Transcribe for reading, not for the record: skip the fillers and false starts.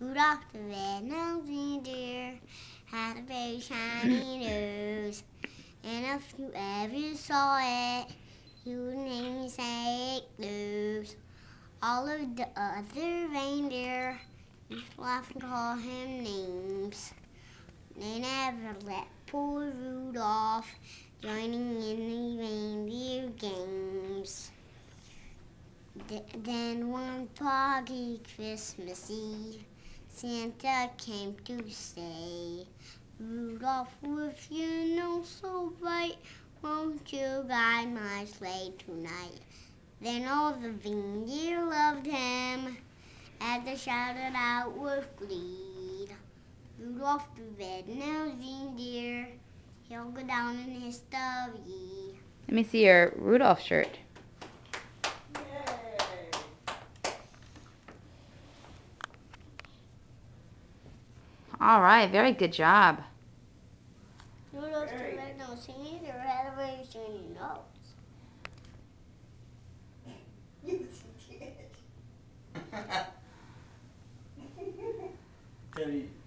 Rudolph the red-nosed reindeer had a very shiny nose, and if you ever saw it, you would name St. Louis. All of the other reindeer used to laugh and call him names. They never let poor Rudolph joining in the reindeer games. Then one foggy Christmas Eve, Santa came to say, Rudolph, with your nose so bright, won't you guide my sleigh tonight? Then all the reindeer loved him, as they shouted out with glee. Rudolph the red-nosed reindeer, he'll go down in history. Let me see your Rudolph shirt. All right, very good job. Rudolph the red-nosed reindeer had a very shiny nose. Yes, he did. Teddy.